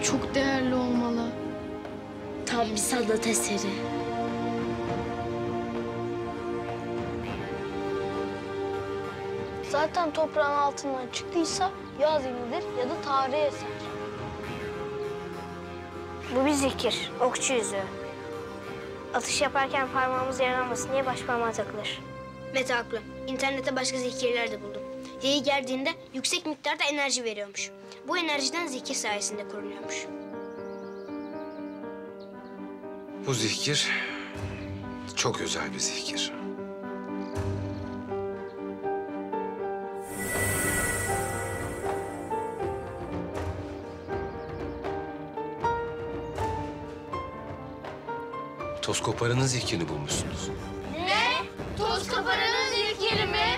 Çok değerli olmalı. Tam bir sanat eseri. Zaten toprağın altından çıktıysa ya hazinidir ya da tarihi eser. Bu bir zikir, okçu yüzüğü. Atış yaparken parmağımız yaralanmasın diye baş parmağa takılır. Mete haklı. İnternette başka zikirler de buldum. Yayı gerdiğinde yüksek miktarda enerji veriyormuş. Bu enerjiden zikir sayesinde korunuyormuş. Bu zikir çok özel bir zikir. Toz koparanın zikirini bulmuşsunuz. Ne? Toz koparanın zikiri mi?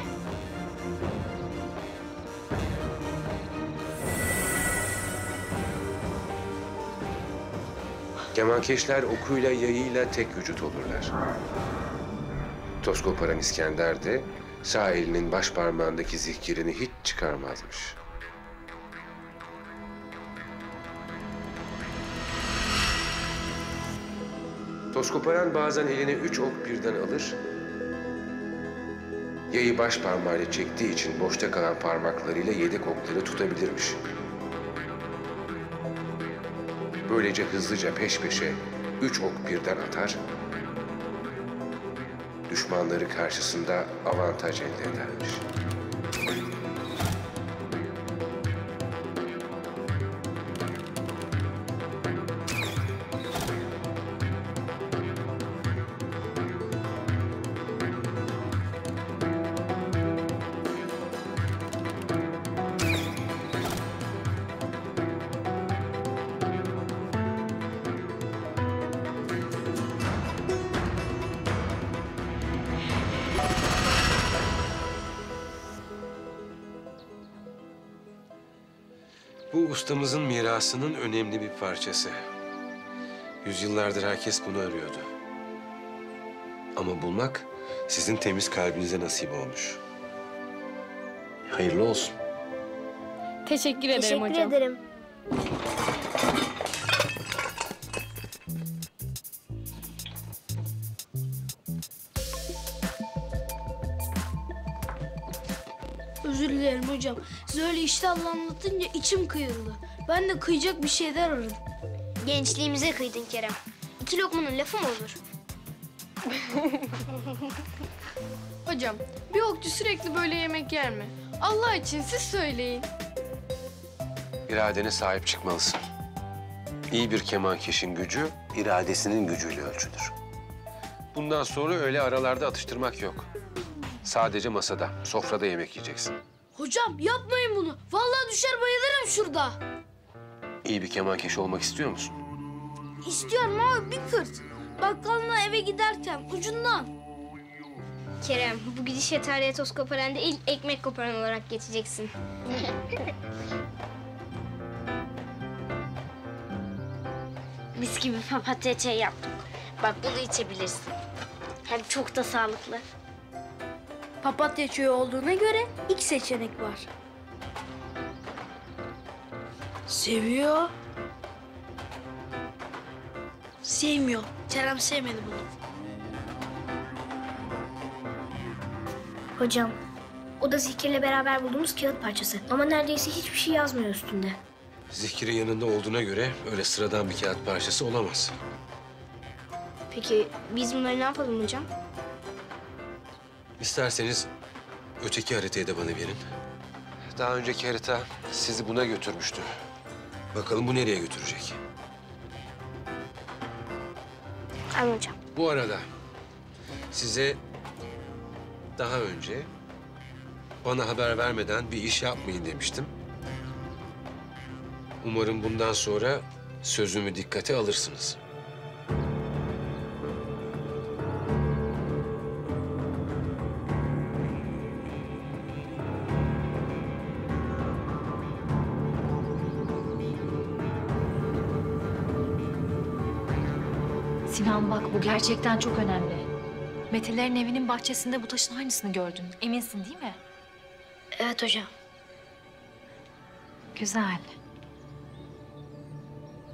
Kemankeşler okuyla yayıyla tek vücut olurlar. Toz koparan İskender de sağ elinin baş parmağındaki zikirini hiç çıkarmazmış. Toz koparan bazen eline 3 ok birden alır. Yayı baş parmağıyla çektiği için boşta kalan parmaklarıyla yedek okları tutabilirmiş. Böylece hızlıca peş peşe 3 ok birden atar, düşmanları karşısında avantaj elde edermiş. Bu ustamızın mirasının önemli bir parçası. Yüzyıllardır herkes bunu arıyordu. Ama bulmak sizin temiz kalbinize nasip olmuş. Hayırlı olsun. Teşekkür ederim hocam. Teşekkür ederim. Özür dilerim hocam. Siz öyle iştahla anlatınca içim kıyıldı. Ben de kıyacak bir şeyler aradım. Gençliğimize kıydın Kerem. 2 lokmanın lafı mı olur? Hocam, bir okçu sürekli böyle yemek yer mi? Allah için siz söyleyin. İradene sahip çıkmalısın. İyi bir kemankeşin gücü, iradesinin gücüyle ölçülür. Bundan sonra öyle aralarda atıştırmak yok. Sadece masada, sofrada yemek yiyeceksin. Hocam yapmayın bunu. Vallahi düşer bayılırım şurada. İyi bir kemankeş olmak istiyor musun? İstiyorum ama bir fırt. Bakkalına eve giderken ucundan. Kerem, bu gidişle tarihe toz koparan değil, ekmek koparan olarak geçeceksin. Mis gibi papatya çayı yaptık. Bak bunu içebilirsin. Hem çok da sağlıklı. Papatya çayı olduğuna göre ilk seçenek var. Seviyor. Sevmiyor. Kerem sevmedi bunu. Hocam, o da zikirle beraber bulduğumuz kağıt parçası. Ama neredeyse hiçbir şey yazmıyor üstünde. Zikri yanında olduğuna göre öyle sıradan bir kağıt parçası olamaz. Peki biz bunları ne yapalım hocam? İsterseniz öteki haritayı da bana verin. Daha önceki harita sizi buna götürmüştü. Bakalım bu nereye götürecek? Al hocam. Bu arada size daha önce bana haber vermeden bir iş yapmayın demiştim. Umarım bundan sonra sözümü dikkate alırsınız. Sinan bak bu gerçekten çok önemli. Metelerin evinin bahçesinde bu taşın aynısını gördün. Eminsin değil mi? Evet hocam. Güzel.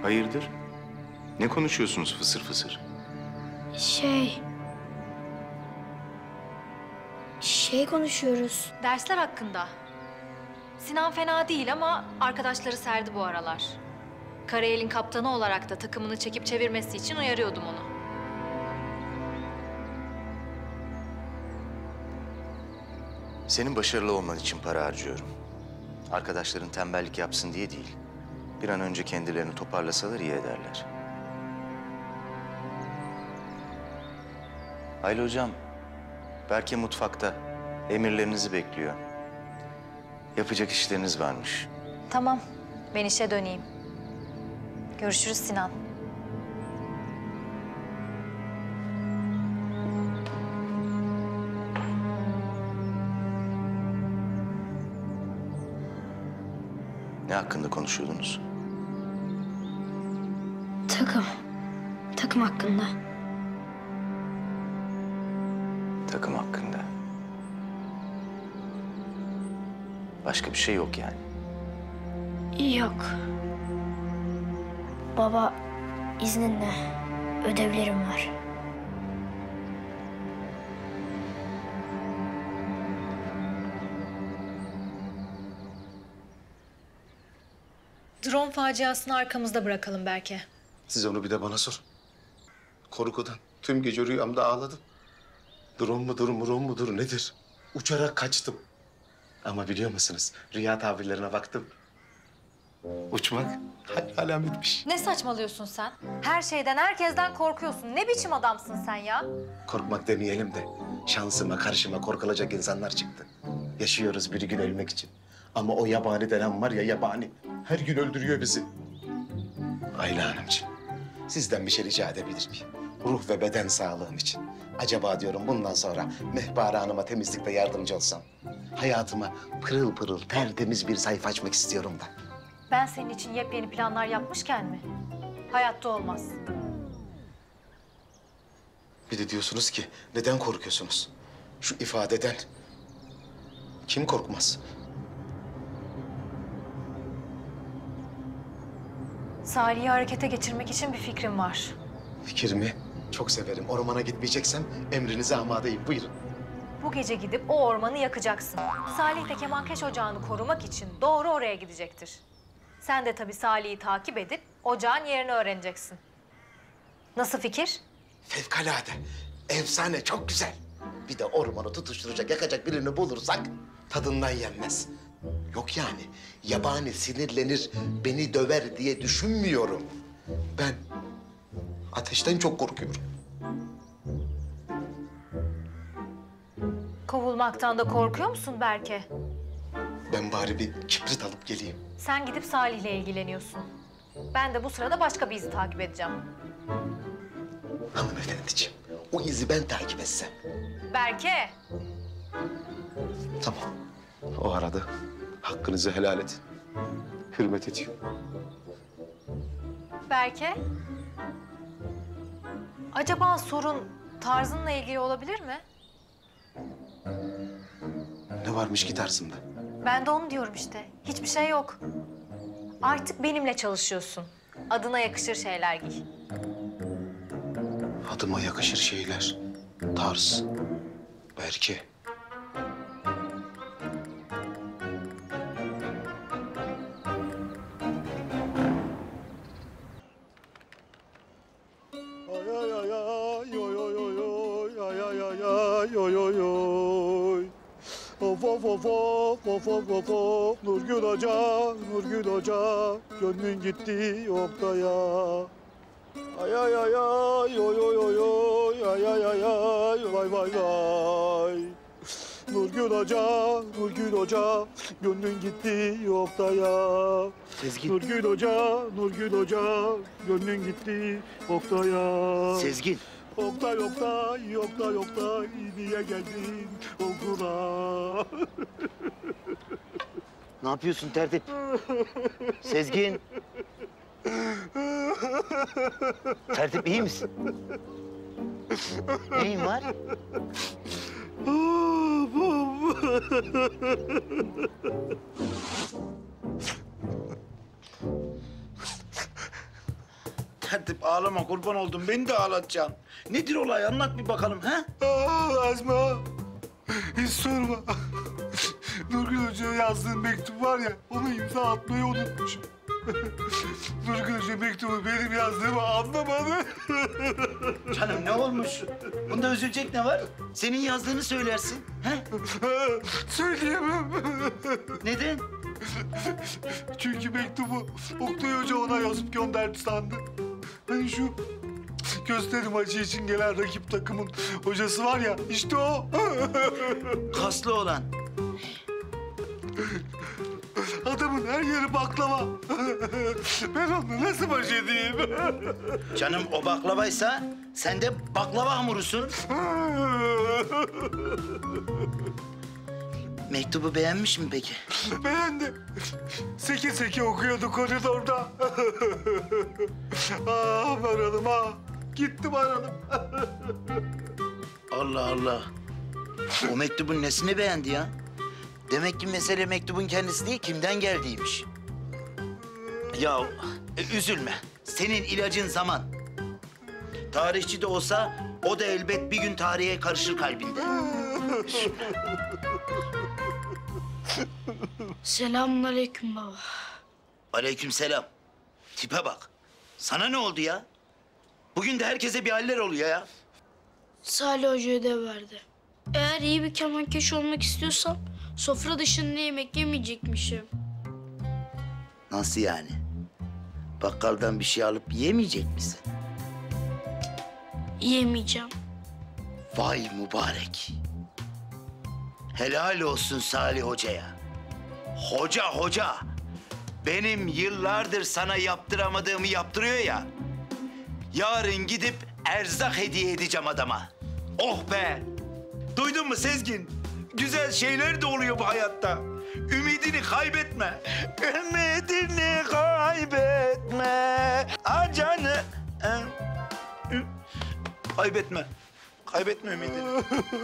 Hayırdır? Ne konuşuyorsunuz fısır fısır? Şey konuşuyoruz. Dersler hakkında. Sinan fena değil ama arkadaşları serdi bu aralar. Karayel'in kaptanı olarak da takımını çekip çevirmesi için uyarıyordum onu. Senin başarılı olman için para harcıyorum. Arkadaşların tembellik yapsın diye değil. Bir an önce kendilerini toparlasalar iyi ederler. Hayli hocam, Berke mutfakta. Emirlerinizi bekliyor. Yapacak işleriniz varmış. Tamam, ben işe döneyim. Görüşürüz Sinan. Ne hakkında konuşuyordunuz? Takım hakkında. Takım hakkında. Başka bir şey yok yani. Yok. Baba, izninle. Ödevlerim var. Drone faciasını arkamızda bırakalım Berke. Siz onu bir de bana sor. Korkudan tüm gece rüyamda ağladım. Drone mudur nedir? Uçarak kaçtım. Ama biliyor musunuz rüya tabirlerine baktım. Uçmak alametmiş. Ne saçmalıyorsun sen? Her şeyden, herkesten korkuyorsun. Ne biçim adamsın sen ya? Korkmak demeyelim de şansıma karşıma korkulacak insanlar çıktı. Yaşıyoruz bir gün ölmek için. Ama o yabani denen var ya yabani. Her gün öldürüyor bizi. Ayla Hanımcığım, sizden bir şey rica edebilir miyim? Ruh ve beden sağlığım için. Acaba diyorum bundan sonra Mehpare Hanım'a temizlikte yardımcı olsam. Hayatıma pırıl pırıl tertemiz bir sayfa açmak istiyorum da. Ben senin için yepyeni planlar yapmışken mi? Hayatta olmaz. Bir de diyorsunuz ki neden korkuyorsunuz? Şu ifadeden kim korkmaz? Salih'i harekete geçirmek için bir fikrim var. Fikrimi çok severim. Ormana gitmeyeceksem emrinize amadeyim. Buyurun. Bu gece gidip o ormanı yakacaksın. Salih de kemankeş ocağını korumak için doğru oraya gidecektir. Sen de tabii Salih'i takip edip ocağın yerini öğreneceksin. Nasıl fikir? Fevkalade. Efsane. Çok güzel. Bir de ormanı tutuşturacak, yakacak birini bulursak tadından yenmez. Yok yani. Yabani sinirlenir, beni döver diye düşünmüyorum. Ben ateşten çok korkuyorum. Kovulmaktan da korkuyor musun Berke? Ben bari bir kibrit alıp geleyim. Sen gidip Salih'le ilgileniyorsun. Ben de bu sırada başka bir izi takip edeceğim. Hanımefendiciğim, o izi ben takip etsem. Berke! Tamam. O arada hakkınızı helal edin. Hürmet ediyorum. Berke? Acaba sorun tarzınla ilgili olabilir mi? Ne varmış ki tarzımda? Ben de onu diyorum işte. Hiçbir şey yok. Artık benimle çalışıyorsun. Adına yakışır şeyler giy. Adıma yakışır şeyler. Tarz. Berke. Ay ay ay ay oy oy oy oy ay ay ay ay oy oy oy. Of of of of of of of of Nurgül Hoca, Nurgül Hoca gönlün gitti Oktay'a. Ay ay ay ay oy oy oy oy ay ay ay ay vay vay vay. Nurgül Hoca, Nurgül Hoca gönlün gitti Oktay'a. Sezgin. Nurgül Hoca, Nurgül Hoca gönlün gitti Oktay'a. Sezgin. Oktay, Oktay, Oktay, Oktay niye geldin okula? Ne yapıyorsun tertip? Sezgin. Tertip iyi misin? Neyin var? Tertip ağlama kurban oldum. Beni de ağlatacaksın. Nedir olay? Anlat bir bakalım ha? Azma. Hiç sorma. Nurgül Hoca'ya yazdığım mektup var ya, onu imza atmayı unutmuşum. Nurgül Hoca mektubu benim yazdığımı anlamadı. Canım ne olmuş? Bunda üzülecek ne var? Senin yazdığını söylersin. He? Söyleyemem. Neden? Çünkü mektubu Oktay Hoca ona yazıp gönderdi sandı. Hani şu gösteri maçı için gelen rakip takımın hocası var ya, işte o. Kaslı olan. Adamın her yeri baklava. Ben onunla nasıl baş edeyim? Canım o baklavaysa sen de baklava hamurusun. Mektubu beğenmiş mi peki? Beğendi. Seke seke okuyordu koridorda. Ah Baran'ım ah. Gitti Baran'ım. Allah Allah. O mektubun nesini beğendi ya? Demek ki mesele mektubun kendisi değil, kimden geldiğiymiş. Ya üzülme. Senin ilacın zaman. Tarihçi de olsa o da elbet bir gün tarihe karışır kalbinde. Selamünaleyküm baba. Aleykümselam. Tipe bak. Sana ne oldu ya? Bugün de herkese bir haller oluyor ya. Salih Hoca ödev verdi. Eğer iyi bir kemankeş olmak istiyorsam sofra dışında yemek yemeyecekmişim. Nasıl yani? Bakkaldan bir şey alıp yemeyecek misin? Yemeyeceğim. Vay mübarek. Helal olsun Salih Hoca'ya. Hoca. Benim yıllardır sana yaptıramadığımı yaptırıyor ya. Yarın gidip erzak hediye edeceğim adama. Oh be! Duydun mu Sezgin? Güzel şeyler de oluyor bu hayatta. Ümidini kaybetme. Ümidini kaybetme. Acanı. Kaybetme. Kaybetme ümidini.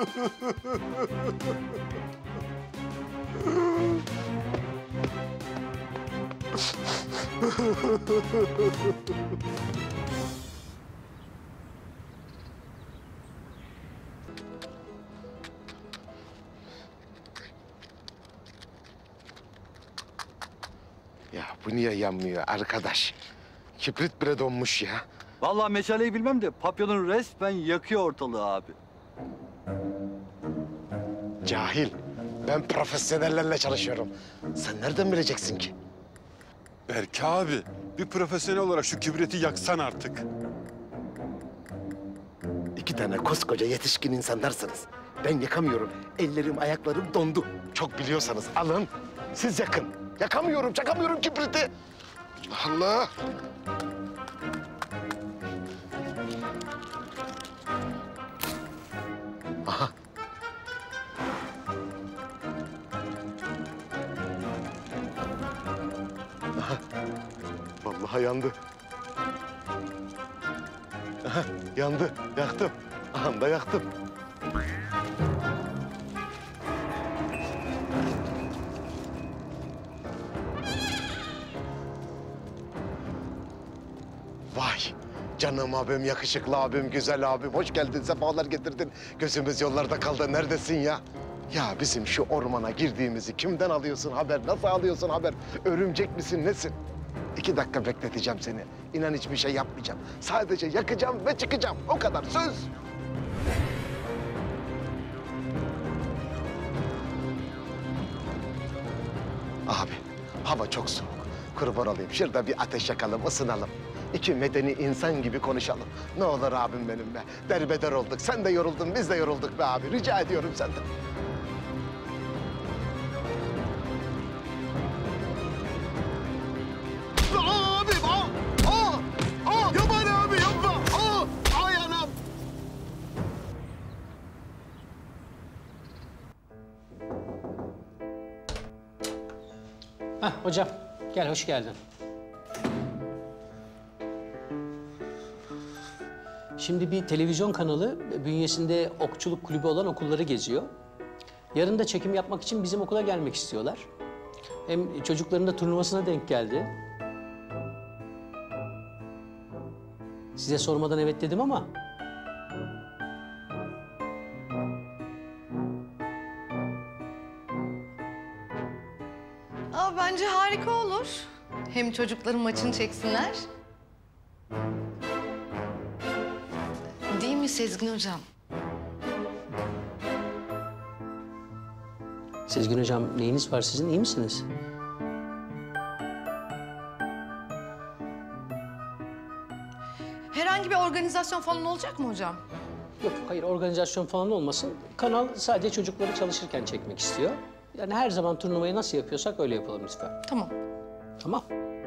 Ya bu niye yanmıyor arkadaş? Kibrit bile donmuş ya. Vallahi meşaleyi bilmem de papyonun resmen yakıyor ortalığı abi. Cahil. Ben profesyonellerle çalışıyorum. Sen nereden bileceksin ki? Berke abi, bir profesyonel olarak şu kibriti yaksan artık. İki tane koskoca yetişkin insanlarsınız. Ben yakamıyorum. Ellerim, ayaklarım dondu. Çok biliyorsanız alın, siz yakın. Yakamıyorum, çakamıyorum kibriti. Allah! Aha. Aha. Vallahi yandı. Aha, yandı, yaktım. Aha da yaktım. Vay, canım abim, yakışıklı abim, güzel abim. Hoş geldin, sefalar getirdin. Gözümüz yollarda kaldı, neredesin ya? Ya bizim şu ormana girdiğimizi kimden alıyorsun haber, nasıl alıyorsun haber? Örümcek misin, nesin? 2 dakika bekleteceğim seni. İnan hiçbir şey yapmayacağım. Sadece yakacağım ve çıkacağım. O kadar, söz. Abi, hava çok soğuk. Kurban olayım. Şurada bir ateş yakalım, ısınalım. 2 medeni insan gibi konuşalım. Ne olur abim benim be. Derbeder olduk. Sen de yoruldun, biz de yorulduk be abi. Rica ediyorum senden. Abim, yaman abi, yapma. Ay anam. Hah hocam, gel hoş geldin. Şimdi bir televizyon kanalı bünyesinde okçuluk kulübü olan okulları geziyor. Yarın da çekim yapmak için bizim okula gelmek istiyorlar. Hem çocukların da turnuvasına denk geldi. Size sormadan evet dedim ama Bence harika olur. Hem çocukların maçını çeksinler. Değil mi Sezgin Hocam? Sezgin Hocam neyiniz var sizin, iyi misiniz? Herhangi bir organizasyon falan olacak mı hocam? Yok, hayır organizasyon falan olmasın. Kanal sadece çocukları çalışırken çekmek istiyor. Yani her zaman turnuvayı nasıl yapıyorsak öyle yapalım lütfen. Tamam. Tamam.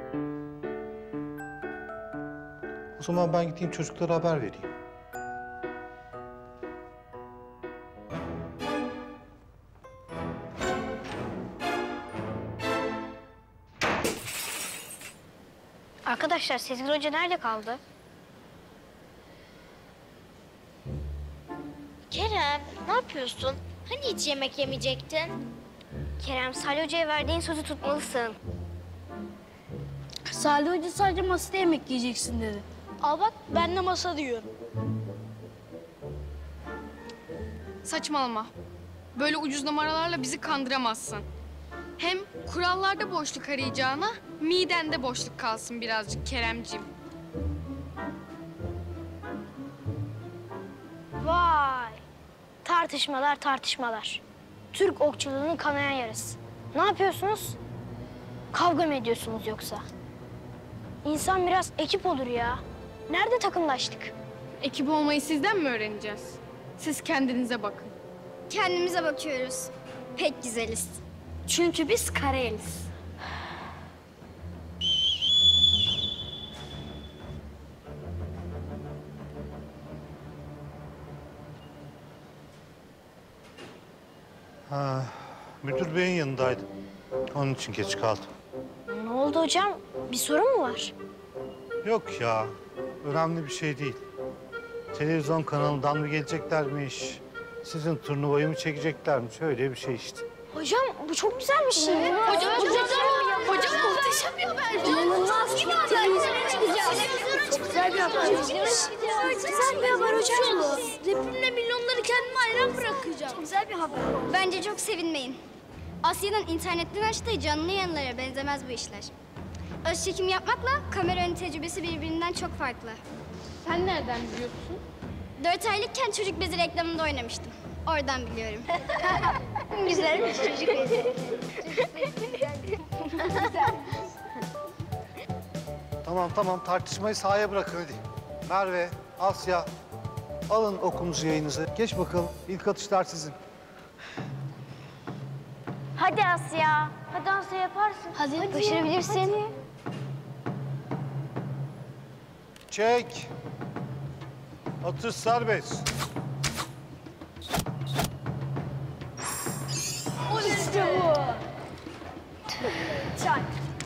O zaman ben gideyim çocuklara haber vereyim. Arkadaşlar Sezgin Hoca nerede kaldı? Kerem ne yapıyorsun? Hani hiç yemek yemeyecektin? Kerem Salih Hoca'ya verdiğin sözü tutmalısın. Salih Hoca sadece masada yemek yiyeceksin dedi. Al bak ben de masa diyorum. Saçmalama. Böyle ucuz numaralarla bizi kandıramazsın. Hem kurallarda boşluk arayacağına midende boşluk kalsın birazcık Keremciğim. Vay! Tartışmalar tartışmalar. Türk okçuluğunun kanayan yarası. Ne yapıyorsunuz? Kavga mı ediyorsunuz yoksa? İnsan biraz ekip olur ya. Nerede takımlaştık? Ekip olmayı sizden mi öğreneceğiz? Siz kendinize bakın. Kendimize bakıyoruz. Pek güzeliz. Çünkü biz Karayeliz. Ha, müdür beyin yanındaydım. Onun için geç kaldım. Ne oldu hocam? Bir sorun mu var? Yok ya, önemli bir şey değil. Televizyon kanalından mı geleceklermiş, sizin turnuvayı mı çekeceklermiş, öyle bir şey işte. Hocam bu çok güzel bir şey. Hocam muhteşem bir haber. İnanılmaz gibi haber. Televizyona çıkacağız. Çok güzel bir haber. Güzel bir haber hocam. Depremle milyonları kendime hayran bırakacağım. Çok güzel bir haber. Bence çok sevinmeyin. Asya'nın internetten açtığı canlı yayınlara benzemez bu işler. Öz çekim yapmakla kamera ön tecrübesi birbirinden çok farklı. Sen nereden biliyorsun? 4 aylıkken çocuk bezi reklamında oynamıştım. Oradan biliyorum. Güzelmiş çocuk bezi. Tamam, tartışmayı sahaya bırakın hadi. Merve, Asya, alın okumuzu yayınızı. Geç bakalım, ilk atışlar sizin. Hadi Asya. Hadi Asya yaparsın. Hadi. Başarabilirsin. Çek. Atış serbest. İşte bu. Çak.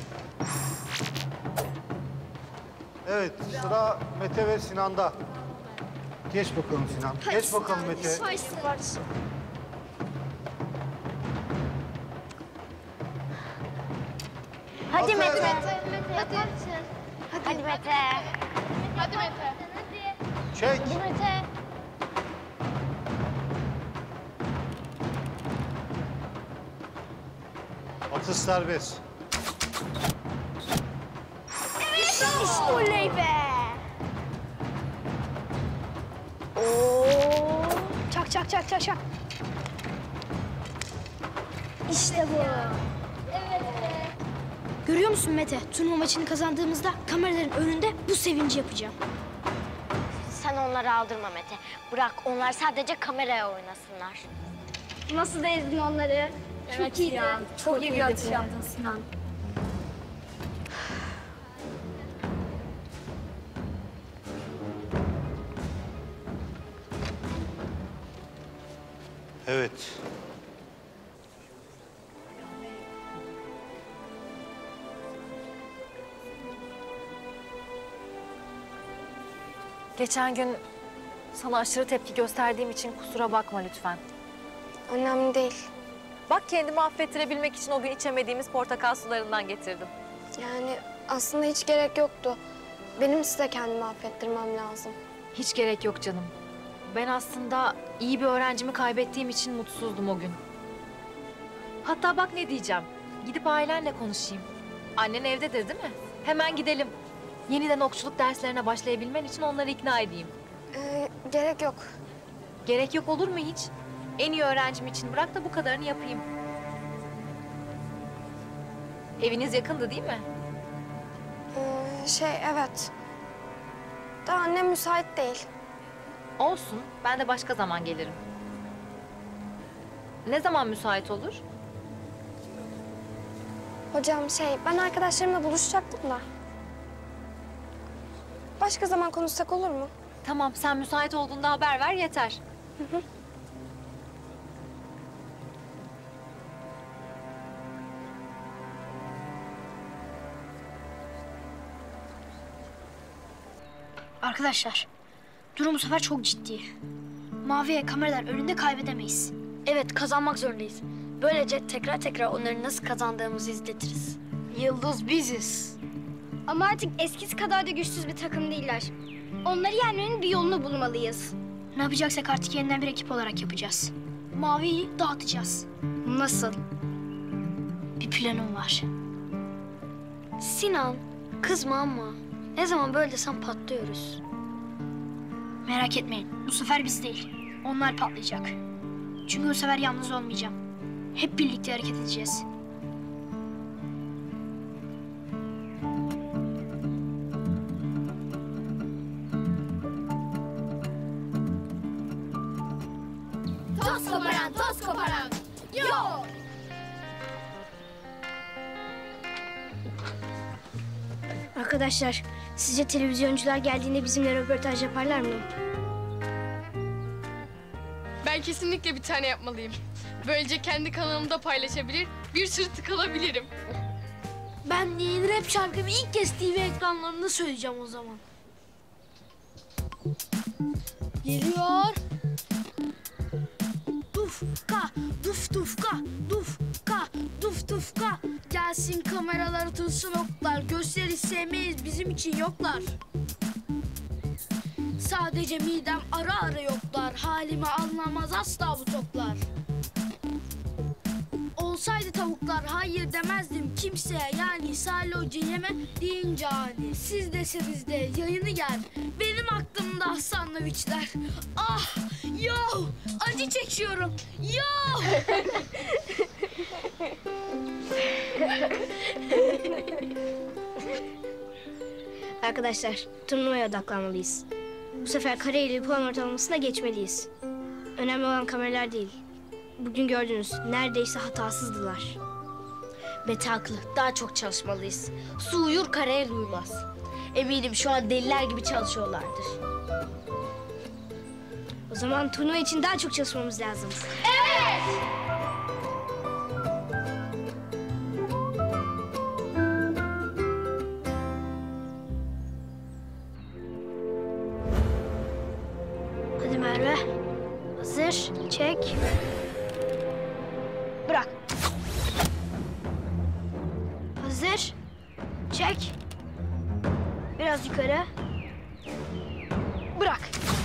Evet, sıra Mete ve Sinan'da. Geç bakalım Sinan. Geç bakalım Mete. Hadi Atın. Mete. Hadi Mete. Hadi Mete. Çek. Hadi Mete. Atış serbest. İşte oley be. Oo. Çak çak çak çak çak. İşte bu. Evet be. Görüyor musun Mete? Turnuva maçını kazandığımızda kameraların önünde bu sevinci yapacağım. Sen onları aldırma Mete. Bırak onlar sadece kameraya oynasınlar. Nasıl da ezdin onları? Evet Çok iyiydi. ya, Çok iyi bir atış yaptın Sinan. Evet. Geçen gün sana aşırı tepki gösterdiğim için kusura bakma lütfen. Önemli değil. Bak kendimi affettirebilmek için o gün içemediğimiz portakal sularından getirdim. Yani aslında hiç gerek yoktu. Benim size kendimi affettirmem lazım. Hiç gerek yok canım. Ben aslında iyi bir öğrencimi kaybettiğim için mutsuzdum o gün. Hatta bak ne diyeceğim. Gidip ailenle konuşayım. Annen evdedir değil mi? Hemen gidelim. Yeniden okçuluk derslerine başlayabilmen için onları ikna edeyim. Gerek yok. Gerek yok olur mu hiç? En iyi öğrencim için bırak da bu kadarını yapayım. Eviniz yakındı değil mi? Evet. Da annem müsait değil. Olsun. Ben de başka zaman gelirim. Ne zaman müsait olur? Hocam ben arkadaşlarımla buluşacaktım da. Başka zaman konuşsak olur mu? Tamam, sen müsait olduğunda haber ver yeter. Hı. Arkadaşlar, durum bu sefer çok ciddi. Mavi'ye kameralar önünde kaybedemeyiz. Evet, kazanmak zorundayız. Böylece tekrar tekrar onların nasıl kazandığımızı izletiriz. Yıldız biziz. Ama artık eskisi kadar da güçsüz bir takım değiller. Onları yenmenin bir yolunu bulmalıyız. Ne yapacaksak artık yeniden bir ekip olarak yapacağız. Mavi'yi dağıtacağız. Nasıl? Bir planım var. Sinan, kızma ama ne zaman böyle desem patlıyoruz. Merak etmeyin, bu sefer biz değil. Onlar patlayacak. Çünkü bu sefer yalnız olmayacağım. Hep birlikte hareket edeceğiz. Toz koparan, toz koparan. Yo! Arkadaşlar, sizce televizyoncular geldiğinde bizimle röportaj yaparlar mı? Ben kesinlikle bir tane yapmalıyım. Böylece kendi kanalımda paylaşabilir, bir sürü tıkalabilirim. Ben yeni rap şarkımı ilk kez TV ekranlarında söyleyeceğim o zaman. Geliyor. Dufka, duf dufka, dufka, duf dufka. Gelsin kameralar tutsun oklar. Gösteri sevmeyiz bizim için yoklar. Sadece midem ara ara yoklar. Halimi anlamaz asla bu toplar. Olsaydı tavuklar hayır demezdim kimseye. Yani Salih Hoca yeme deyince hani. Siz deseniz de yayını gel. Benim aklımda sandviçler. Ah yo acı çekiyorum yo. Arkadaşlar, turnuvaya odaklanmalıyız. Bu sefer kareli puan ortalamasına geçmeliyiz. Önemli olan kameralar değil. Bugün gördünüz, neredeyse hatasızdılar. Mete haklı. Daha çok çalışmalıyız. Su uyur, karayel uyumaz. Eminim şu an deliler gibi çalışıyorlardır. O zaman turnuva için daha çok çalışmamız lazım. Evet! Hadi Merve. Hazır, çek. Bırak. Hazır, çek. Biraz yukarı. Bırak.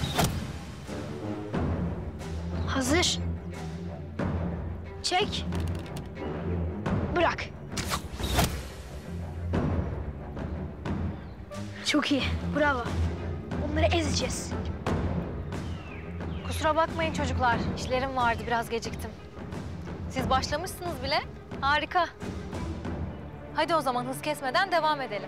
Hazır. Çek. Bırak. Çok iyi, bravo. Onları ezeceğiz. Kusura bakmayın çocuklar. İşlerim vardı, biraz geciktim. Siz başlamışsınız bile. Harika. Hadi o zaman hız kesmeden devam edelim.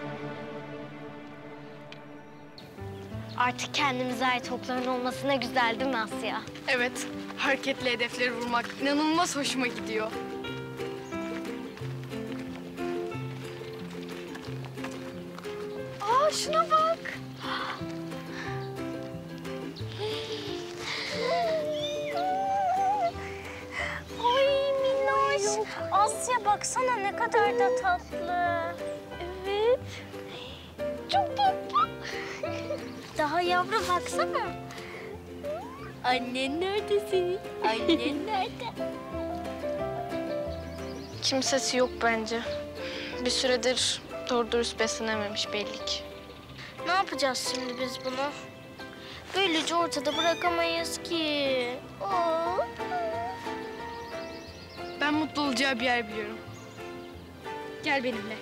Artık kendimize ait okların olması ne güzel değil mi Asya? Evet, hareketli hedefleri vurmak inanılmaz hoşuma gidiyor. Aa, şuna bak. Ay minnoş. Asya baksana ne kadar da tatlı. Evet. Çok tatlı. Daha yavru baksana. Annen nerede senin? Annen nerede? Kimsesi yok bence. Bir süredir doğru dürüst beslenememiş belli ki. Ne yapacağız şimdi biz bunu? Böylece ortada bırakamayız ki. Aa. Ben mutlu olacağı bir yer biliyorum. Gel benimle.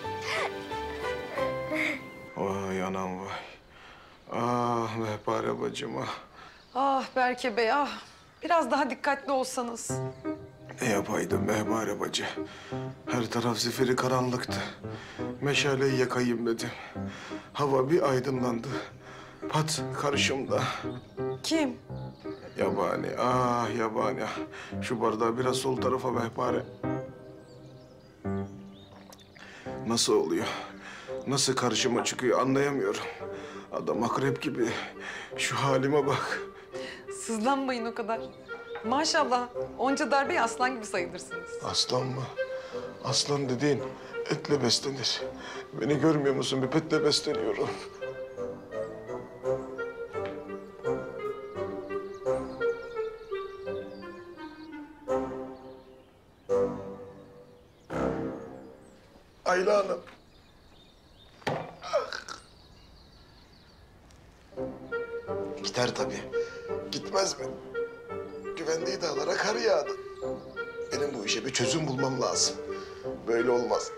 Vay anam vay. Ah Mehpare bacım ah. Ah Berke Bey ah. Biraz daha dikkatli olsanız. Ne yapaydım Mehpare bacı? Her taraf zifiri karanlıktı. Meşaleyi yakayım dedim. Hava bir aydınlandı. Pat karşımda. Kim? Yabani, ah yabani. Şu bardağı biraz sol tarafa Mehpare. Nasıl oluyor? Nasıl karşıma çıkıyor anlayamıyorum. Adam akrep gibi. Şu halime bak. Sızlanmayın o kadar. Maşallah onca darbeyi aslan gibi sayılırsınız. Aslan mı? Aslan dediğin etle beslenir. Beni görmüyor musun? Bir petle besleniyorum. Ayla Hanım. Gider tabii. Gitmez mi? Güvendiği dağlara kar yağdı. Benim bu işe bir çözüm bulmam lazım. Böyle olmaz.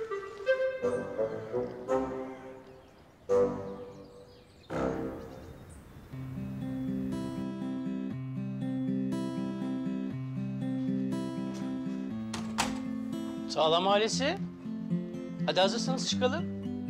Sağlam ailesi. Hadi hazırsanız çıkalım.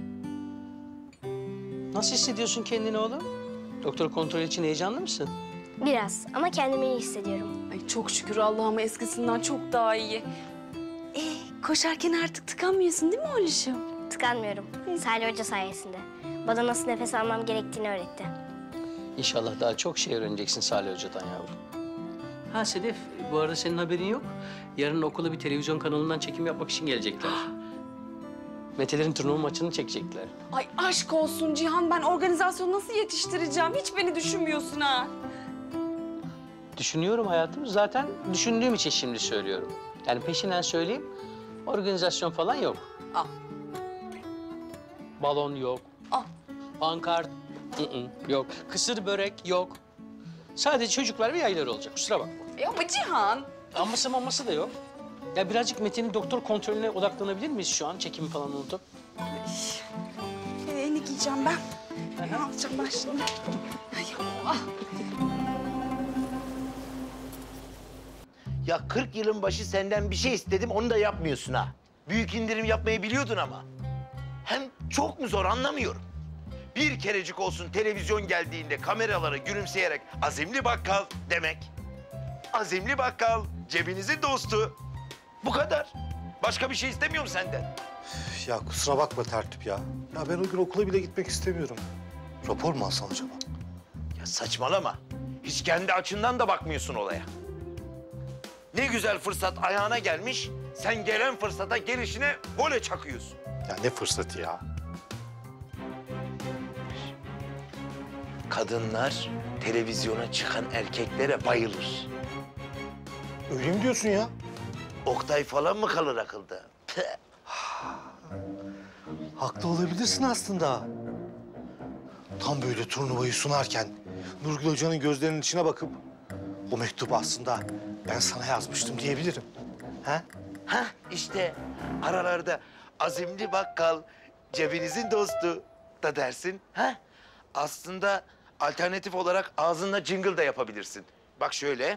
Nasıl hissediyorsun kendini oğlum? Doktor kontrol için heyecanlı mısın? Biraz ama kendimi iyi hissediyorum. Ay çok şükür Allah'ıma eskisinden çok daha iyi. Koşarken artık tıkanmıyorsun değil mi oğluşum? Tıkanmıyorum. Salih Hoca sayesinde. Bana nasıl nefes almam gerektiğini öğretti. İnşallah daha çok şey öğreneceksin Salih Hoca'dan yavrum. Ha Sedef, bu arada senin haberin yok. Yarın okula bir televizyon kanalından çekim yapmak için gelecekler. Metelerin turnuva maçını çekecekler. Ay aşk olsun Cihan, ben organizasyonu nasıl yetiştireceğim? Hiç beni düşünmüyorsun ha. Düşünüyorum hayatım. Zaten düşündüğüm için şimdi söylüyorum. Yani peşinden söyleyeyim, organizasyon falan yok. Al. Balon yok. Al. Pankart yok. Kısır börek yok. Sadece çocuklar ve yaylar olacak. Kusura bakma. Ama Cihan. Aması da yok. Ya birazcık Metin'in doktor kontrolüne odaklanabilir miyiz şu an? Çekimi falan unutup. Ne giyeceğim ben? Ne yapacağım ben şimdi? Ay Allah. Ya 40 yılın başı senden bir şey istedim, onu da yapmıyorsun ha. Büyük indirim yapmayı biliyordun ama. Hem çok mu zor anlamıyorum. Bir kerecik olsun televizyon geldiğinde kameralara gülümseyerek azimli bakkal demek. Azimli bakkal, cebinizin dostu. Bu kadar. Başka bir şey istemiyorum senden. Ya kusura bakma Tertip ya. Ya ben o gün okula bile gitmek istemiyorum. Rapor mu alsam acaba? Ya saçmalama. Hiç kendi açından da bakmıyorsun olaya. Ne güzel fırsat ayağına gelmiş, sen gelen fırsata gelişine vole çakıyorsun. Ya ne fırsatı ya? Kadınlar televizyona çıkan erkeklere bayılır. Öyle mi diyorsun ya? Oktay falan mı kalır akılda? Haklı olabilirsin aslında. Tam böyle turnuvayı sunarken Nurgül Hoca'nın gözlerinin içine bakıp o mektubu aslında ben sana yazmıştım diyebilirim. Ha? Ha işte aralarda azimli bakkal, cebinizin dostu da dersin. Ha? Aslında alternatif olarak ağzında jingle da yapabilirsin. Bak şöyle.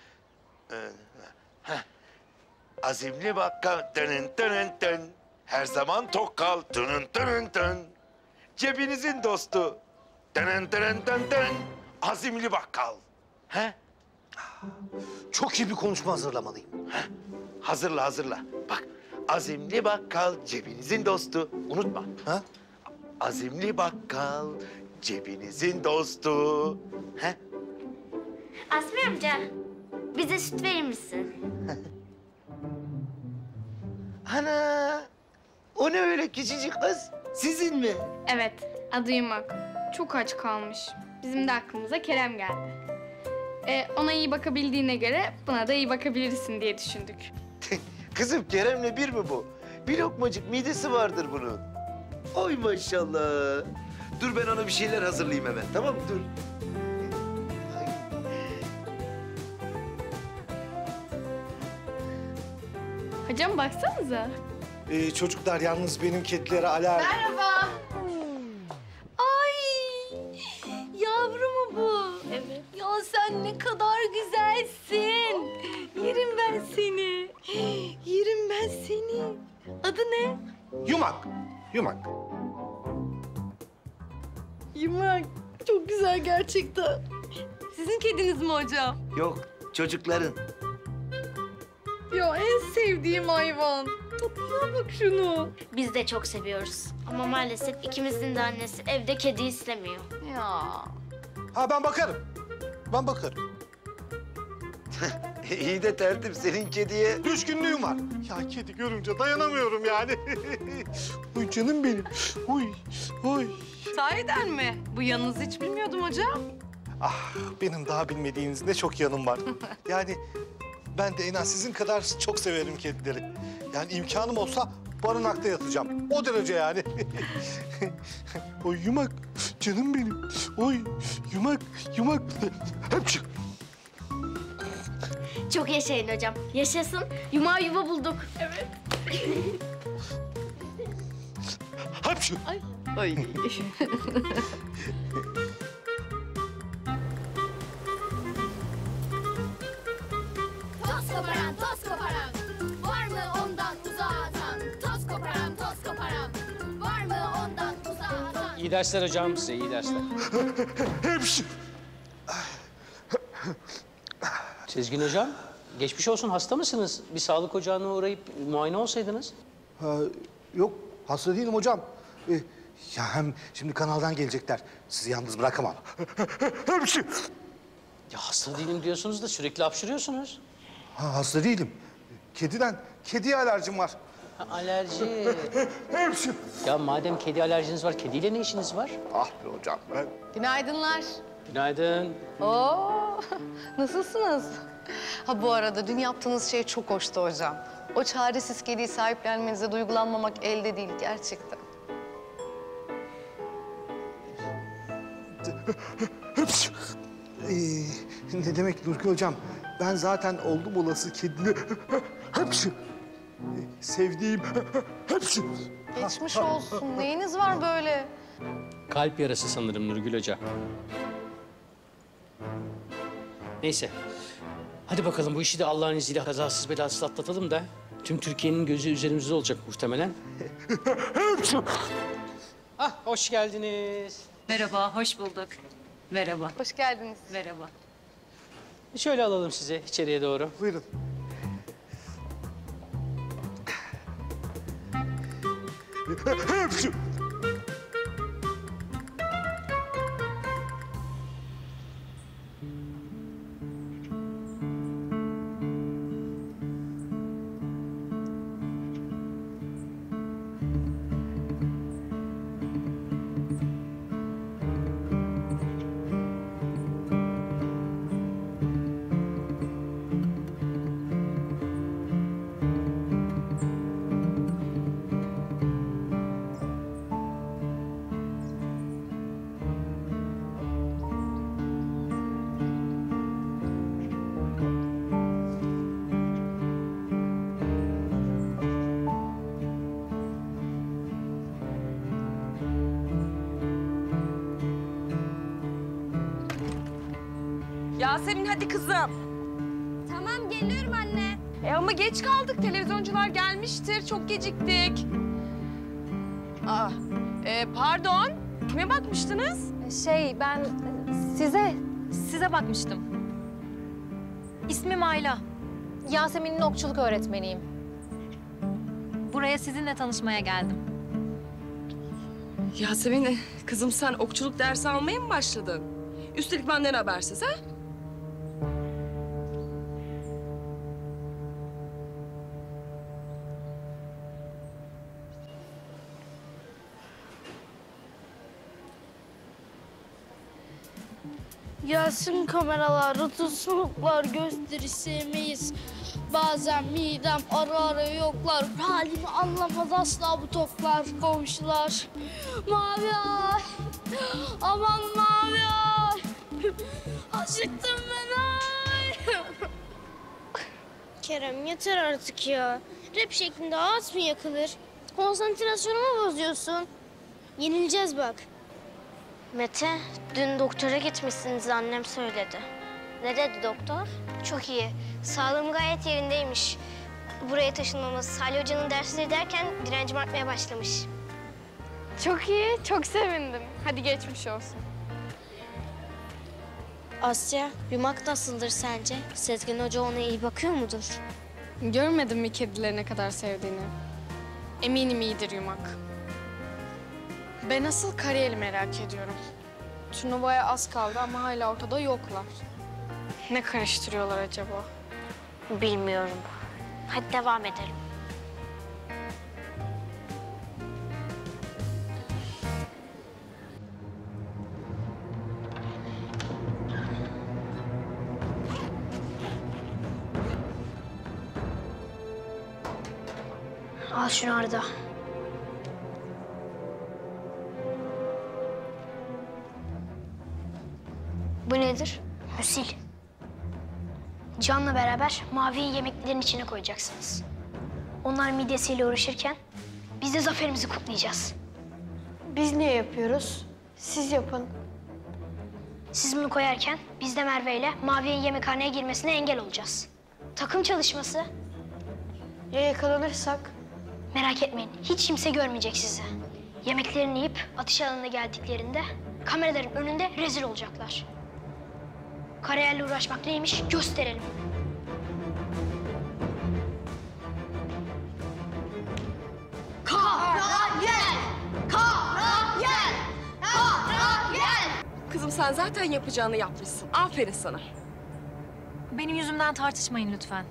Azimli bakkal, tının tının tın. Her zaman tok kal, tının tının tın. Cebinizin dostu, tının tının tın tın. Azimli bakkal. He? Çok iyi bir konuşma hazırlamalıyım. Hazırla, hazırla. Bak, azimli bakkal, cebinizin dostu. Unutma. Ha? Azimli bakkal, cebinizin dostu. He? Asmi amca, bize süt verir misin? Ana! O ne öyle küçücük kız? Sizin mi? Evet, adı Yumak. Çok aç kalmış. Bizim de aklımıza Kerem geldi. Ona iyi bakabildiğine göre buna da iyi bakabilirsin diye düşündük. Kızım Kerem'le bir mi bu? Bir lokmacık midesi vardır bunun. Oy maşallah. Dur Dur ben ona bir şeyler hazırlayayım hemen. Tamam mı? Dur. Hocam baksanıza. Çocuklar yalnız benim kedilere alarm... Merhaba. Ay yavru mu bu? Evet. Ya sen ne kadar güzelsin. Yerim ben seni. Yerim ben seni. Adı ne? Yumak. Yumak. Yumak. Çok güzel gerçekten. Sizin kediniz mi hocam? Yok, çocukların. Ya en sevdiğim hayvan. Tatlına bak şunu. Biz de çok seviyoruz. Ama maalesef ikimizin de annesi evde kedi istemiyor. Ya. Ha ben bakarım. Ben bakarım. İyi de tertip senin kediye. Düşkünlüğüm var. Ya kedi görünce dayanamıyorum yani. Uy canım benim. Uy, uy. Sahiden mi? Bu yanınızı hiç bilmiyordum hocam. Ah benim daha bilmediğiniz ne çok yanım var. Yani ben de en az sizin kadar çok severim kedileri. Yani imkanım olsa barınakta yatacağım. O derece yani. Oy yumak, canım benim. Oy yumak, yumak. Hepsi. Çok yaşayın hocam. Yaşasın. Yumağı yuva bulduk. Evet. Hepsi. Ay. Ay. Toz koparan, toz koparan. Var mı ondan uzağa atan? Toz koparan, toz koparan. Var mı ondan uzağa atan? İyi dersler hocam size, iyi dersler. Hepsi. Sezgin hocam, geçmiş olsun. Hasta mısınız? Bir sağlık ocağına uğrayıp muayene olsaydınız. Yok hasta değilim hocam. Ya hem şimdi kanaldan gelecekler. Sizi yalnız bırakamam. Hepsi. Ya hasta değilim diyorsunuz da sürekli hapşırıyorsunuz. Ha, hasta değilim. Kediye alerjim var. Ha, alerji. Hepsi. Ya madem kedi alerjiniz var, kediyle ne işiniz var? Ah be hocam ben... Günaydınlar. Günaydın. Oo, nasılsınız? Ha bu arada dün yaptığınız şey çok hoştu hocam. O çaresiz kediyi sahiplenmenize duygulanmamak elde değil gerçekten. Hepsi. Ne demek Nurgül hocam? Ben zaten oldum olası kedini... Hepsi. Sevdiğim... Hepsi. Geçmiş olsun. Neyiniz var böyle? Kalp yarası sanırım Nurgül Hoca. Neyse. Hadi bakalım bu işi de Allah'ın izniyle kazasız belasız atlatalım da... tüm Türkiye'nin gözü üzerimizde olacak muhtemelen. Ah, hoş geldiniz. Merhaba, hoş bulduk. Merhaba. Hoş geldiniz. Merhaba. Şöyle alalım sizi içeriye doğru. Buyurun. Hepsi. Yasemin hadi kızım. Tamam geliyorum anne. Ama geç kaldık. Televizyoncular gelmiştir. Çok geciktik. Aa, pardon. Kime bakmıştınız? Ben size bakmıştım. İsmim Ayla. Yasemin'in okçuluk öğretmeniyim. Buraya sizinle tanışmaya geldim. Yasemin, kızım sen okçuluk dersi almaya mı başladın? Üstelik benden habersiz ha? Gelsin kameralar, rıtısılıklar gösterisimiz. Bazen midem ara yoklar. Halimi anlamaz asla bu toplar komşular. Mavi ay, Aman Mavi ay. Acıktım ben ay. Kerem yeter artık ya. Rap şeklinde ağaç mı yakılır? Konsantrasyonumu bozuyorsun. Yenileceğiz bak. Mete, dün doktora gitmişsiniz annem söyledi. Ne dedi doktor? Çok iyi. Sağlığım gayet yerindeymiş. Buraya taşınmamız, Salih Hoca'nın dersleri derken direncim artmaya başlamış. Çok iyi, çok sevindim. Hadi geçmiş olsun. Asya, yumak nasıldır sence? Sezgin Hoca ona iyi bakıyor mudur? Görmedim mi kedileri ne kadar sevdiğini? Eminim iyidir yumak. Ben asıl Karayel'i merak ediyorum. Turnuvaya az kaldı ama hala ortada yoklar. Ne karıştırıyorlar acaba? Bilmiyorum. Hadi devam edelim. Al şunu Arda. Bu nedir? Müsil. Can'la beraber Mavi'yi yemeklerin içine koyacaksınız. Onlar midesiyle uğraşırken biz de zaferimizi kutlayacağız. Biz niye yapıyoruz? Siz yapın. Siz bunu koyarken biz de Merve ile Mavi'nin yemekhaneye girmesine engel olacağız. Takım çalışması. Ya yakalanırsak? Merak etmeyin, hiç kimse görmeyecek sizi. Yemeklerini yiyip atış alanına geldiklerinde kameraların önünde rezil olacaklar. Karayel'le uğraşmak neymiş gösterelim. Karayel! Karayel! Karayel! Kızım sen zaten yapacağını yapmışsın. Aferin sana. Benim yüzümden tartışmayın lütfen.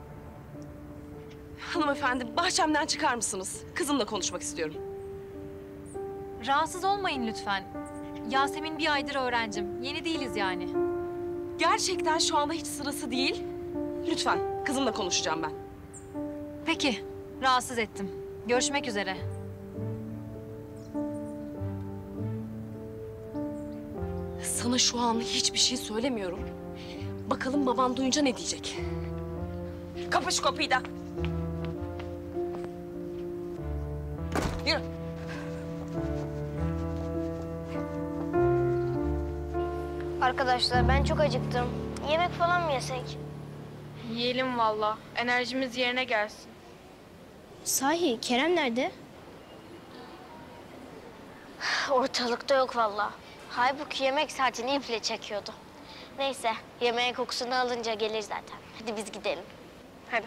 Hanımefendi bahçemden çıkar mısınız? Kızımla konuşmak istiyorum. Rahatsız olmayın lütfen. Yasemin bir aydır öğrencim. Yeni değiliz yani. Gerçekten şu anda hiç sırası değil. Lütfen kızımla konuşacağım ben. Peki, rahatsız ettim. Görüşmek üzere. Sana şu an hiçbir şey söylemiyorum. Bakalım baban duyunca ne diyecek? Kapa şu kapıyı da. Yürü. Arkadaşlar ben çok acıktım. Yemek falan mı yesek? Yiyelim vallahi. Enerjimiz yerine gelsin. Sahi Kerem nerede? Ortalıkta yok vallahi. Halbuki yemek saatini iple çekiyordu. Neyse, yemeğin kokusunu alınca gelir zaten. Hadi biz gidelim. Hadi.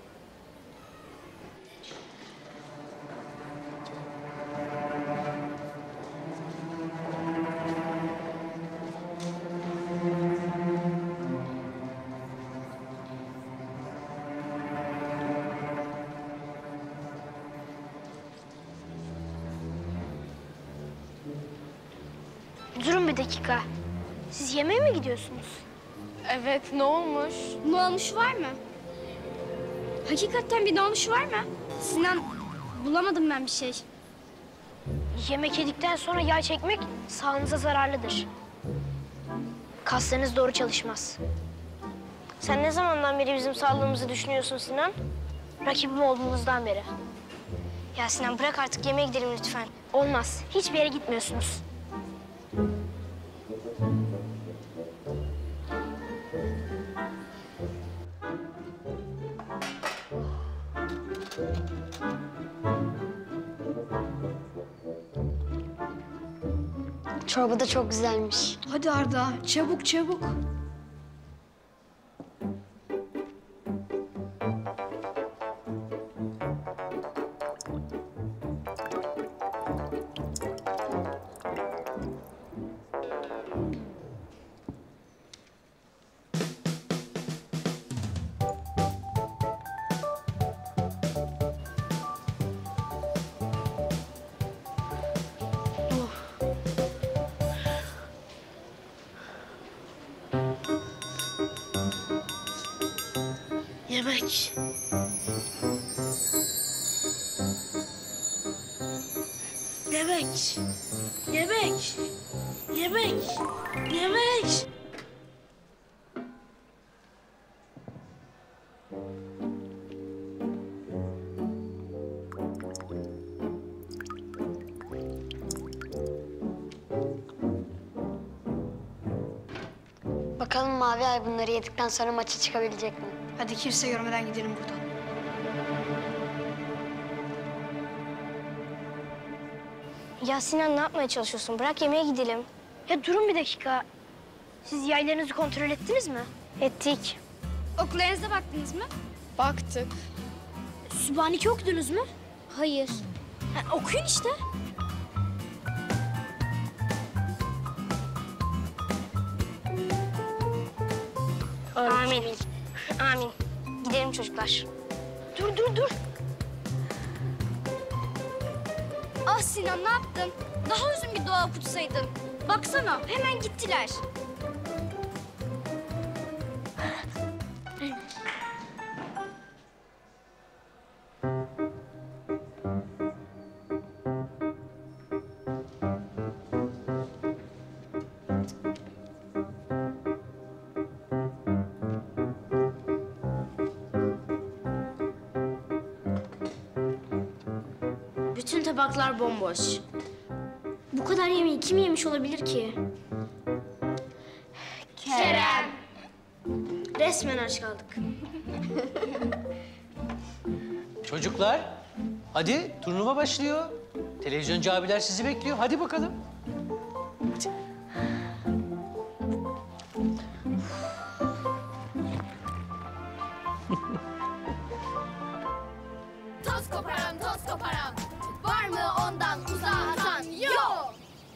Durun bir dakika. Siz yemeğe mi gidiyorsunuz? Evet, ne olmuş? Ne olmuş var mı? Hakikaten bir ne olmuş var mı? Sinan, bulamadım ben bir şey. Yemek yedikten sonra yağ çekmek sağlığınıza zararlıdır. Kaslarınız doğru çalışmaz. Sen ne zamandan beri bizim sağlığımızı düşünüyorsun Sinan? Rakibim olduğunuzdan beri. Ya Sinan bırak artık yemeğe gidelim lütfen. Olmaz. Hiçbir yere gitmiyorsunuz. Çorba da çok güzelmiş. Hadi Arda, çabuk çabuk. Yemek. Yemek. Yemek. Yemek. Yemek. Bakalım Mavi Ay bunları yedikten sonra maça çıkabilecek mi? Hadi kimse görmeden gidelim buradan. Ya Sinan ne yapmaya çalışıyorsun? Bırak yemeğe gidelim. Ya durun bir dakika. Siz yaylarınızı kontrol ettiniz mi? Ettik. Okullarınıza baktınız mı? Baktık. Sübhaneke okudunuz mu? Hayır. Okuyun işte. Amin. Amin. Gidelim çocuklar. Dur. Ah Sinan ne yaptın? Daha uzun bir dua okutsaydın. Baksana hemen gittiler. Bütün tabaklar bomboş. Bu kadar yemeği kim yemiş olabilir ki? Kerem. Resmen aç kaldık. Çocuklar, hadi turnuva başlıyor. Televizyoncu abiler sizi bekliyor. Hadi bakalım. Toz koparan. Var mı ondan uzağa atan? Yok.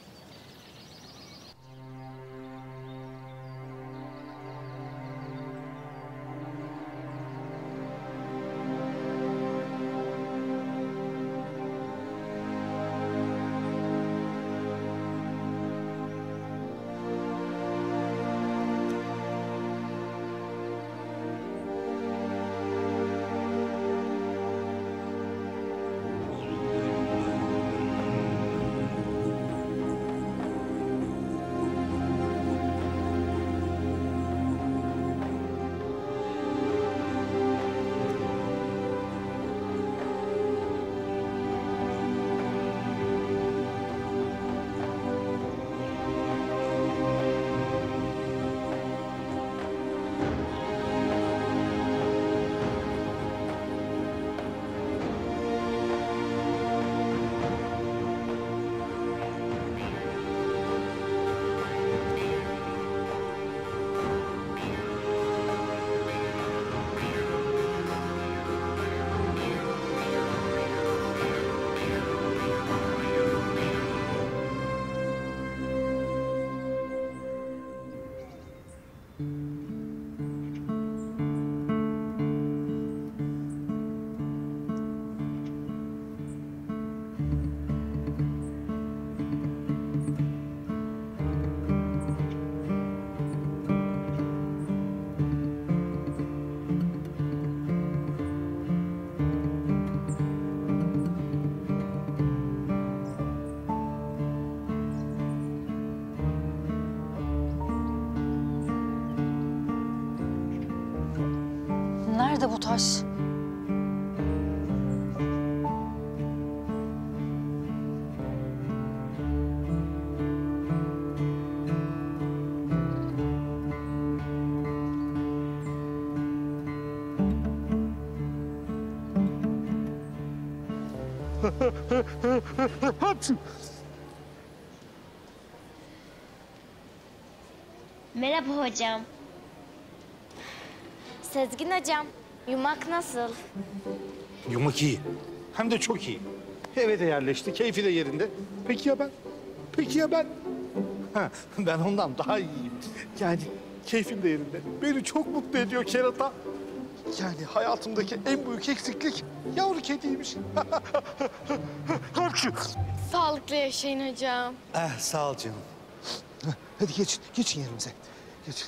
Nerede bu taş? Merhaba hocam. Sezgin hocam, yumak nasıl? Yumak iyi. Hem de çok iyi. Eve de yerleşti, keyfi de yerinde. Peki ya ben? Peki ya ben? Ha, ben ondan daha iyiyim. Yani keyfim de yerinde. Beni çok mutlu ediyor kerata. Yani hayatımdaki en büyük eksiklik yavru kediymiş. Sağlıklı yaşayın hocam. Sağ ol canım. Hadi geçin yerimize. Geçin.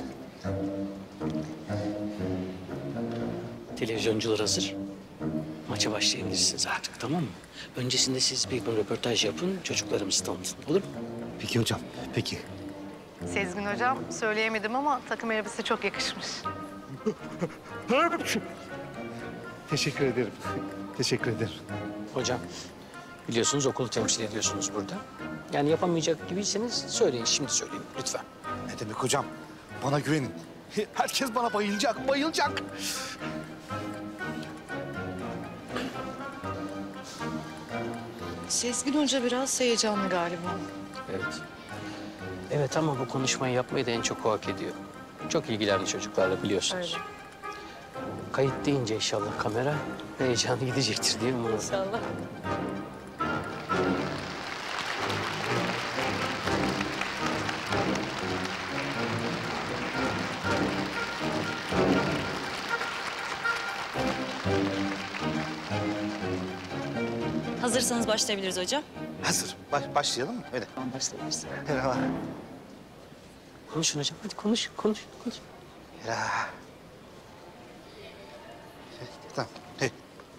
Televizyoncular hazır. Maça başlayabilirsiniz artık, tamam mı? Öncesinde siz bir röportaj yapın, çocuklarımızı tanıtın. Olur mu? Peki hocam, peki. Sezgin hocam söyleyemedim ama takım elbise çok yakışmış. Teşekkür ederim. Teşekkür ederim. Hocam, biliyorsunuz okulu temsil ediyorsunuz burada. Yani yapamayacak gibiyseniz söyleyin, şimdi söyleyin lütfen. Ne demek hocam? Bana güvenin. Herkes bana bayılacak, bayılacak. Sezgin Hoca biraz heyecanlı galiba. Evet. Evet ama bu konuşmayı yapmayı da en çok o hak ediyor. Çok ilgilendi çocuklarla biliyorsunuz. Öyle. Kayıt deyince inşallah kamera heyecanı gidecektir değil mi Murat? İnşallah. Hazırsanız başlayabiliriz hocam. Hazır. Başlayalım mı? Öyle. Tamam başlayabiliriz. Merhaba. Konuşun hocam hadi konuş. Merhaba. Tamam. Hey.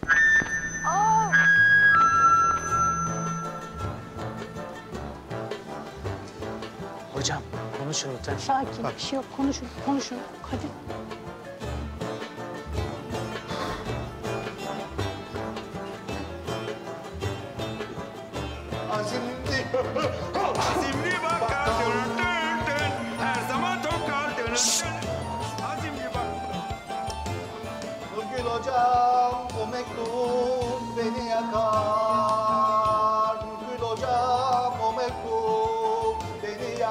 Hocam konuşun lütfen. Sakin bir şey yok konuşun hadi. Azimli. Azimli bak dön dön dön. Her zaman tokar dön dön. Azimli bak. Nurgül hocam, o mektup beni yakar. Nurgül hocam, o mektup beni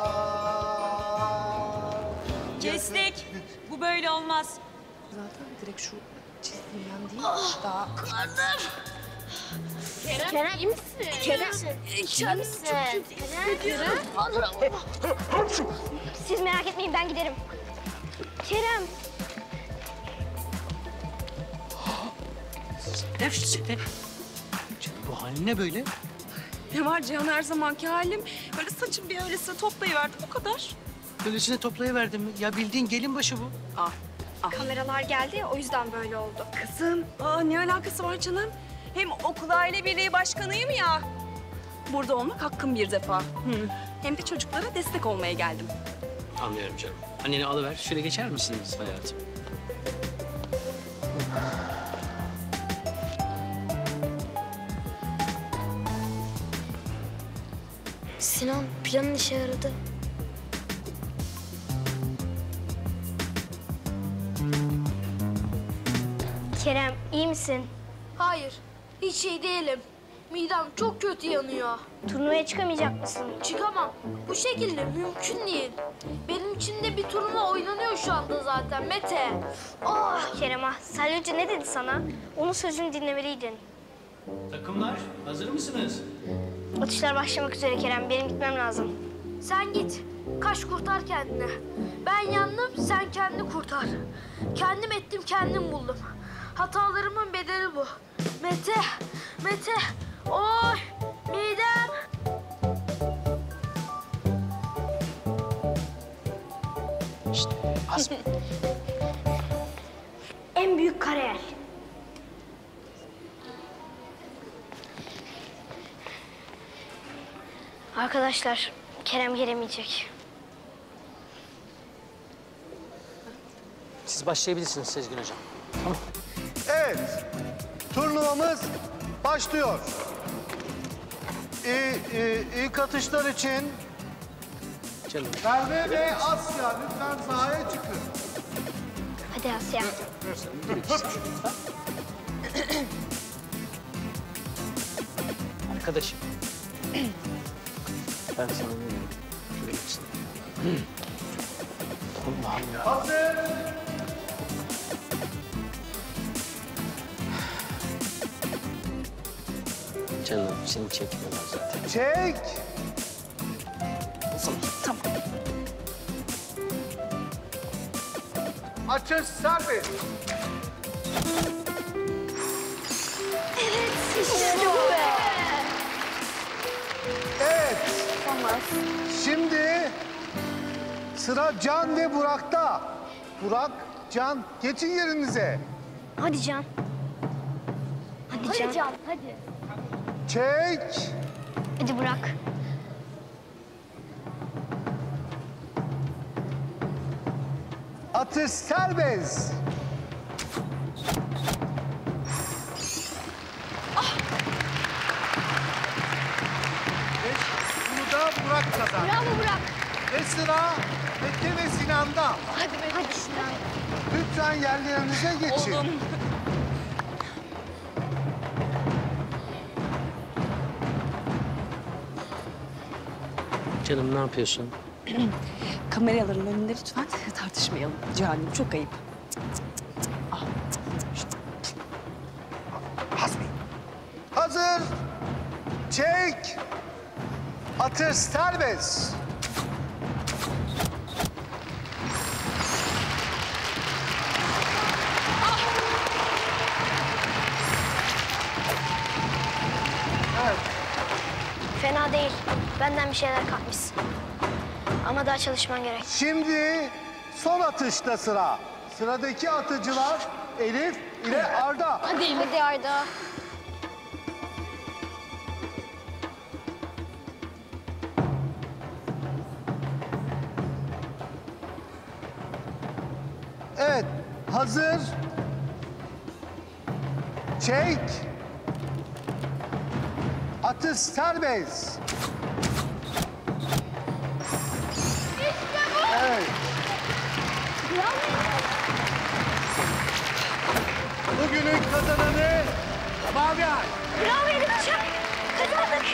yakar. Kestik. Bu böyle olmaz. Zaten direkt şu çizdiğimden değil Karnım. Kerem iyi misin? Kerem. Kerem. Kerem. Siz merak etmeyin ben giderim. Kerem. Sedef. Bu halin ne böyle? Ne var Cihan her zamanki halim. Böyle saçım bir öylesine toplayıverdim o kadar. Öylesine toplayıverdim mi? Ya bildiğin gelin başı bu. Kameralar geldi ya o yüzden böyle oldu. Kızım, ne alakası var canım? Hem okul aile birliği başkanıyım ya. Burada olmak hakkım bir defa. Hem de çocuklara destek olmaya geldim. Anlıyorum canım. Anneni alıver. Şöyle geçer misiniz hayatım? Sinan planın işe yaradı. Kerem iyi misin? Hayır, hiç iyi değilim. Midem çok kötü yanıyor. Turnuvaya çıkamayacak mısın? Çıkamam. Bu şekilde mümkün değil. Benim için de bir turnuva oynanıyor şu anda zaten Mete. Oh Kerem ah. Salih Hoca ne dedi sana? Onun sözünü dinlemeliydin. Takımlar hazır mısınız? Atışlar başlamak üzere Kerem. Benim gitmem lazım. Sen git. Kaç kurtar kendini. Ben yandım, sen kendini kurtar. Kendim ettim, kendim buldum. Hatalarımın bedeli bu. Mete, Mete. Oy, midem. En büyük karayel. Arkadaşlar, Kerem gelemeyecek. Siz başlayabilirsiniz Sezgin hocam. Tamam. Evet. Turnuvamız başlıyor. İlk atışlar için Canım. Merve ve Asya lütfen sahaya çıkın. Hadi Asya. Arkadaşım. Ben sana ne diyeyim? Şuraya gitsin. Allah'ım ya. Hazır. Canım seni çekmiyorlar zaten. Çek. Tamam. Açış serbest. İşte bu be. Evet. Şimdi sıra Can ve Burak'ta. Burak, Can geçin yerinize. Hadi Can. Hadi Can. Can, hadi. Çek. Hadi Burak. Atış serbest. Bunu da Burak kazandı. Bravo Burak. Ve sıra Mete ve Sinan'da. Hadi Sinan. Lütfen yerlerinize geçin. Oğlum. Canım ne yapıyorsun? Kameraların önünde lütfen tartışmayalım. Canim çok ayıp. Hazır. Çek. Atış serbest. Evet. Fena değil. Benden bir şeyler kapmışsın. Ama daha çalışman gerek. Şimdi son atışta sıra. Sıradaki atıcılar Elif ile Arda. Hadi Arda. Evet, hazır. Çek. Atış serbest. Evet. Bugünün kazananı Mavi Ay. Bravo Elif'ciğim. Kazandık.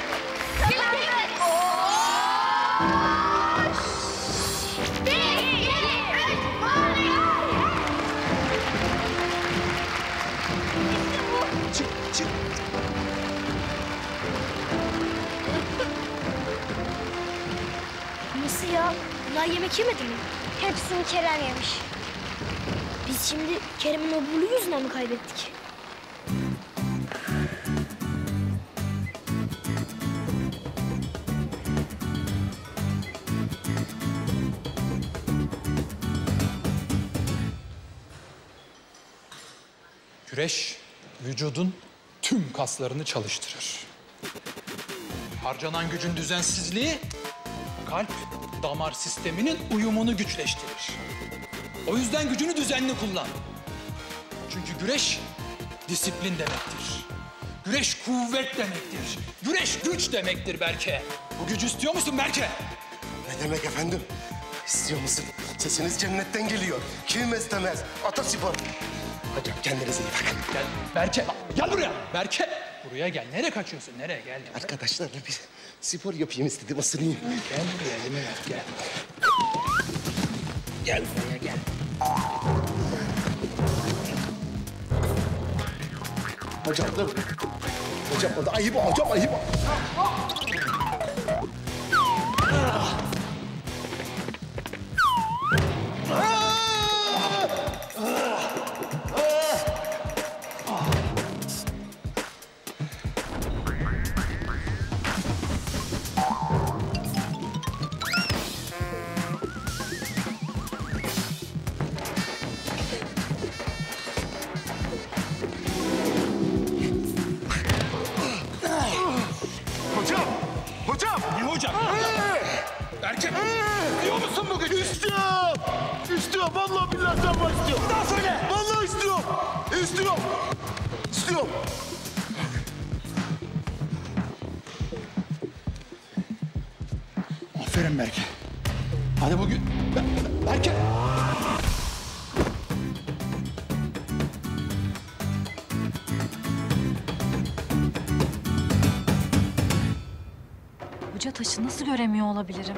Çık. Nasıl ya? Bunlar yemek yemedi mi? Hepsini Kerem yemiş. Biz şimdi Kerem'in oburluğu yüzünden mi kaybettik? Güreş, vücudun tüm kaslarını çalıştırır. Harcanan gücün düzensizliği, kalp damar sisteminin uyumunu güçleştirir. O yüzden gücünü düzenli kullan. Çünkü güreş disiplin demektir. Güreş kuvvet demektir. Güreş güç demektir Berke. Bu gücü istiyor musun Berke? Ne demek efendim? İstiyor musun? Sesiniz cennetten geliyor. Kim istemez? Ataspor. Hocam kendinize iyi bakın. Gel Berke, gel buraya. Berke, buraya gel. Nereye kaçıyorsun? Nereye? Gel. Arkadaşlarla bir spor yapayım istedim, ısınayım. Gel buraya, elimi ver, gel. Gel buraya, gel. Hocam dur. Hocam o da ayıp, hocam ayıp. Hocam! Ne hocam? Berke! İstiyor musun bu gücü? İstiyorum! İstiyorum, vallahi billahi sen var istiyorum. Bir daha söyle! Vallahi istiyorum! İstiyorum! İstiyorum! Aferin Berke. Hadi bugün... Berke! Hoca taşı nasıl göremiyor olabilirim?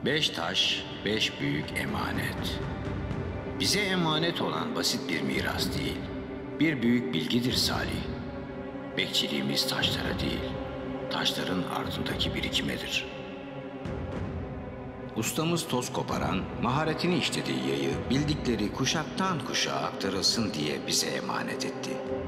5 taş, 5 büyük emanet. Bize emanet olan basit bir miras değil, bir büyük bilgidir Salih. Bekçiliğimiz taşlara değil, taşların ardındaki birikimedir. Ustamız toz koparan, maharetini işlediği yayı bildikleri kuşaktan kuşağa aktarılsın diye bize emanet etti.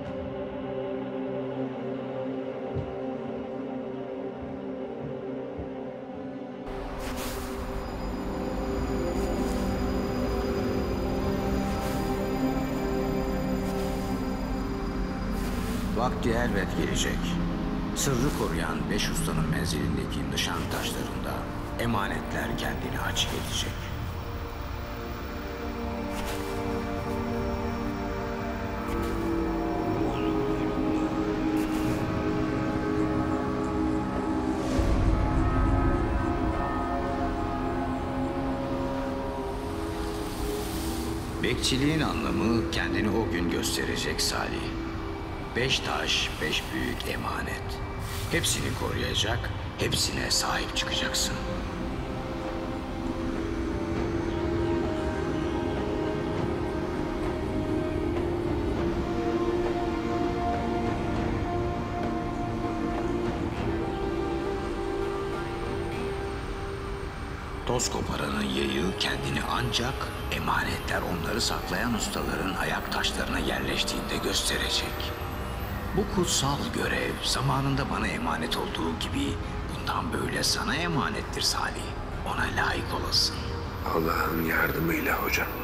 Vakti elbet gelecek. Sırrı koruyan 5 ustanın menzilindeki nişan taşlarında emanetler kendini açık edecek. Bekçiliğin anlamı kendini o gün gösterecek Salih. 5 taş, 5 büyük emanet. Hepsini koruyacak, hepsine sahip çıkacaksın. Toz koparanın yayı kendini ancak emanetler onları saklayan ustaların ayak taşlarına yerleştiğinde gösterecek. Bu kutsal görev zamanında bana emanet olduğu gibi bundan böyle sana emanettir Salih. Ona layık olasın. Allah'ın yardımıyla hocam.